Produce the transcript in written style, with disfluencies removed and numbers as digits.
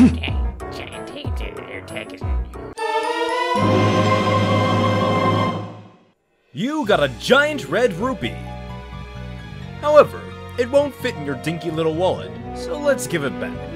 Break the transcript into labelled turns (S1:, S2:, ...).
S1: You got a giant red rupee. However, it won't fit in your dinky little wallet, so let's give it back.